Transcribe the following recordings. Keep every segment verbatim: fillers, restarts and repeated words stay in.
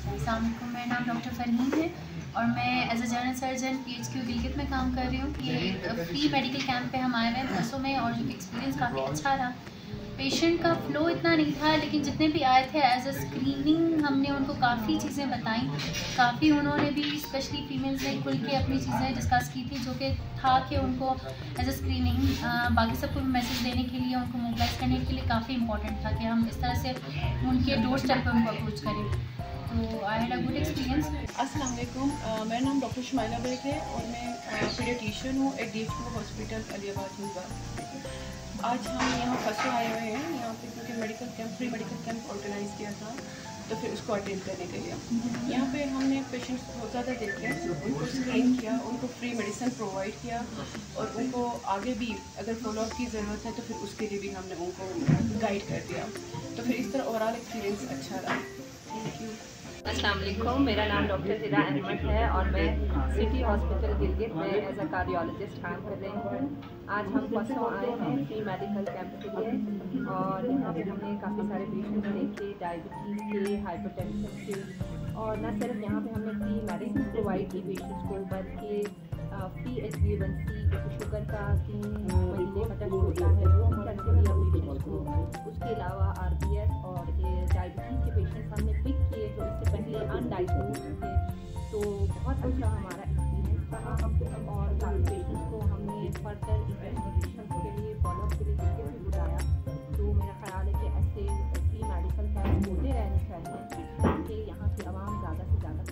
अस्सलाम वालेकुम, मेरा नाम डॉक्टर फरहीन है और मैं as a general surgeon P H Q Gilgit में काम कर रही हूँ। ये एक फ्री मेडिकल कैंप पे हम आए हुए हैं पसू में और जो कि एक्सपीरियंस काफ़ी अच्छा रहा। पेशेंट का फ्लो इतना नहीं था, लेकिन जितने भी आए थे एज अ स्क्रीनिंग हमने उनको काफ़ी चीज़ें बताई। काफ़ी उन्होंने भी स्पेशली फीमेल्स ने खुल के अपनी चीज़ें डिस्कस की थी, जो कि था कि उनको एज अ स्क्रीनिंग बाकी सबको मैसेज देने के लिए, उनको मोबिलाइज करने के लिए काफ़ी इंपॉर्टेंट था कि हम इस तरह से उनके डोर स्टेप पर उनको अप्रोच करें। तो I had a good experience. अस्सलाम वालेकुम, मेरा नाम डॉक्टर शुमाइला बेग है और मैं पीडियाट्रिशियन हूँ at D H P hospital Alibad में। आज हम यहाँ पसू आए हुए हैं यहाँ पे क्योंकि medical camp free medical camp organise किया था, तो फिर उसको अटेंड करने के लिए यहाँ पे हमने पेशेंट्स बहुत ज़्यादा देखे, उनको स्क्रीन किया, उनको फ्री मेडिसिन प्रोवाइड किया और उनको आगे भी अगर फॉलोअप की ज़रूरत है तो फिर उसके लिए भी हमने उनको गाइड कर दिया। तो फिर इस तरह ओवरऑल एक्सपीरियंस अच्छा रहा। Thank you. अस्सलाम वालेकुम, मेरा नाम डॉक्टर हिरा अहमद है और मैं सिटी हॉस्पिटल गिलगित में एज अ कार्डियोलॉजिस्ट काम कर रही हूँ। आज हम पसू आए हैं फ्री मेडिकल कैंप के लिए और यहाँ पे हमने काफ़ी सारे पेशेंट्स देखे, डायबिटीज़ के, हाइपरटेंशन के, और न सिर्फ यहाँ पे हमने फ्री मेडिसिन प्रोवाइड की पेशेंट्स को, बल्कि free H B one C जैसे शुगर का तीन महीने का टेस्ट होता है वो हम करके दिया पेशेंट्स को। उसके अलावा आर बी एस और डायबिटीज़ के पेशेंट्स हमने पिक किए जो इससे पहले अनडायग्नोज्ड थे। तो बहुत अच्छा हमारा एक्सपीरियंस रहा और काफ़ी पेशेंट्स को हमने फर्दर इन्वेस्टिगेशन के लिए फॉलोअप के लिए जिसके भी बुलाया। तो मेरा ख्याल है कि ऐसे फ्री मेडिकल कैंप होते रहने चाहिए ताकि यहाँ की आवाम ज़्यादा से ज़्यादा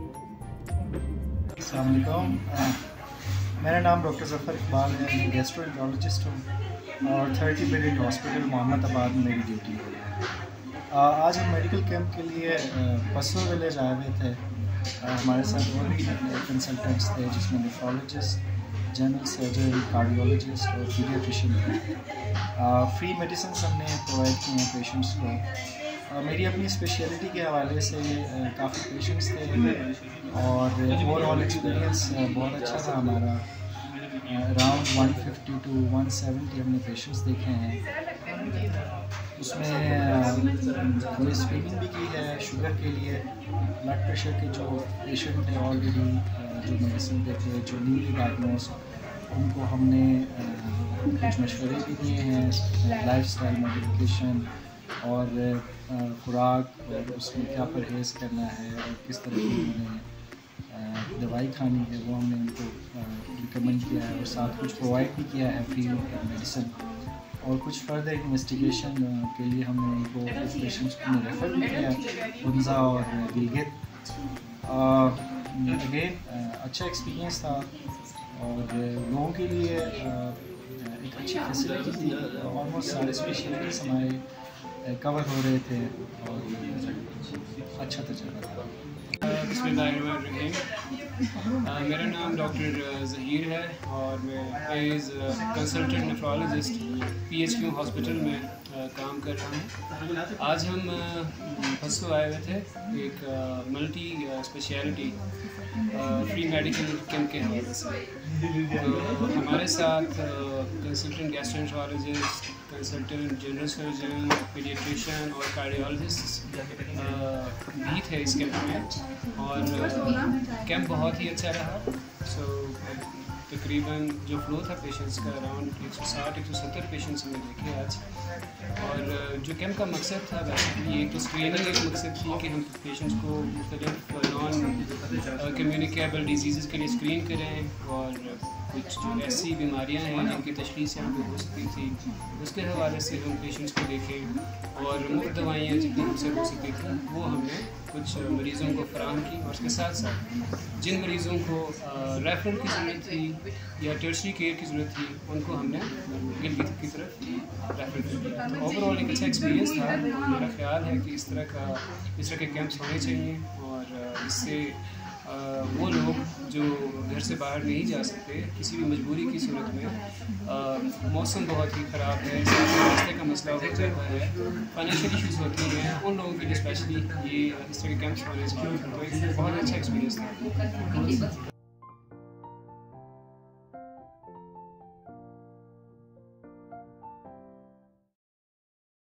फैसिलिटी। अस्सलाम वालेकुम, मेरा नाम डॉक्टर ज़फर इकबाल है, मैं गैस्ट्रोएंटरोलॉजिस्ट हूँ और थर्टी बेडेड हॉस्पिटल मोहम्मदाबाद में मेरी ड्यूटी है। आज हम मेडिकल कैंप के लिए पसू विलेज आए हुए थे। आ, हमारे साथ और भी कंसल्टेंट्स थे जिसमें नेफ्रोलॉजिस्ट, जनरल सर्जन, कार्डियोलॉजिस्ट और पीडियाट्रिशियन थे। फ्री मेडिसिन हमने प्रोवाइड की हैं पेशेंट्स को। आ, मेरी अपनी स्पेशलिटी के हवाले से काफ़ी पेशेंट्स थे और ओवरऑल एक्सपीरियंस बहुत अच्छा था हमारा। Around one fifty to one seventy हमने पेशेंट्स देखे हैं। उसमें हमने स्क्रीनिंग भी की है शुगर के लिए, ब्लड प्रेशर के जो पेशेंट है ऑलरेडी जो मेडिसिन देते हैं, जो न्यूली डायग्नोज, उनको हमने कुछ मशवरे भी दिए हैं, लाइफस्टाइल मॉडिफिकेशन और खुराक और उसमें क्या परहेज़ करना है और किस तरह की उन्हें दवाई खानी है वो हमने उनको रिकमेंड किया है और साथ कुछ प्रोवाइड भी किया है फ्री मेडिसिन। और कुछ फर्दर इन्वेस्टिगेशन के लिए हमने उनको पेशेंट्स को रेफ़र भी किया उनजा और गिलगित। अगेन अच्छा एक्सपीरियंस था और लोगों के लिए एक अच्छी फैसिलिटी थी। ऑलमोस्ट सारे स्पेशलिटीज़ हमारे कवर हो रहे थे और अच्छा तजुर्बा था। बिस्मिल्लाहिर्रहमानिर्रहीम। मेरा नाम डॉक्टर ज़हीर है और मैं as consultant nephrologist P H Q hospital में uh, काम कर रहा हूँ। आज हम पसू uh, आए हुए थे एक multi speciality free medical camp के हवाले से। तो हमारे साथ consultant gastroenterologist, consultant general surgeon, paediatrician और कार्डियोलॉजिस्ट भी थे इस कैंप में और कैंप बहुत ही अच्छा रहा। सो तकरीबन जो फ्लो था पेशेंट्स का अराउंड एक सौ साठ एक सौ सत्तर पेशेंट्स हमने देखे आज। और जो कैंप का मकसद था बेसिकली एक तो स्क्रीनिंग एक मकसद थी कि हम पेशेंट्स को मुख्तलिफ नॉन कम्युनिकेबल डिजीज़ के लिए स्क्रीन करें और कुछ जो ऐसी बीमारियां हैं जिनकी तशख़ीस यहाँ पे हो सकती थी उसके हवाले से हम पेशेंट्स को देखें और मुफ्त दवाइयाँ जितनी हमसे हो सकती थी वो हमने कुछ मरीज़ों को फराहम की। और उसके साथ साथ जिन मरीज़ों को रेफरल की ज़रूरत थी या टर्शरी केयर की ज़रूरत थी उनको हमने गिलगित की तरफ रेफर कर दिया। तो ओवरऑल एक अच्छा एक्सपीरियंस था। मेरा ख्याल है कि इस तरह का इस तरह के कैंप्स होने चाहिए और इससे वो लोग जो घर से बाहर नहीं जा सकते किसी भी मजबूरी की सूरत में, मौसम बहुत ही ख़राब है, रास्ते का मसला होता है, फाइनेंशियल इश्यूज़ होती हैं, उन लोगों के लिए स्पेशली ये इस तरह के कैंप्स होने चाहिए। तो एक बहुत अच्छा एक्सपीरियंस था।